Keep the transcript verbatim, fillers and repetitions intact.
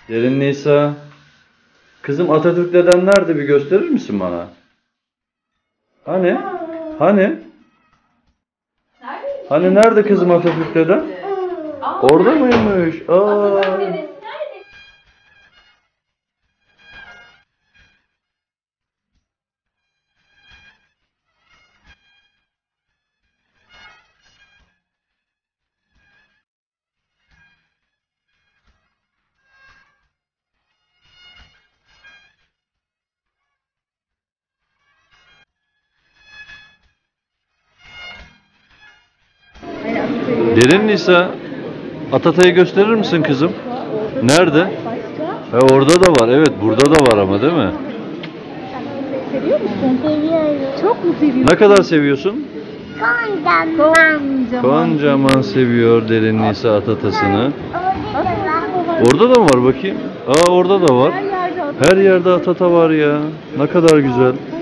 Derin Nisa. Kızım Atatürk deden nerede, bir gösterir misin bana? Hani? Hani? Hani nerede kızım Atatürk deden? Orada mıymış? Aa. Derin Nisa. Atatay'ı gösterir misin kızım? Nerede? Ha, orada da var. Evet, burada da var ama değil mi? Seviyor musun? Seviyorum. Çok mu seviyorsun? Ne kadar seviyorsun? Koncaman. Koncaman. Koncaman seviyor Derin Nisa Atatasını. Orada da var. Orada da mı var bakayım? Aa, orada da var. Her yerde Her yerde Atata var ya. Ne kadar güzel.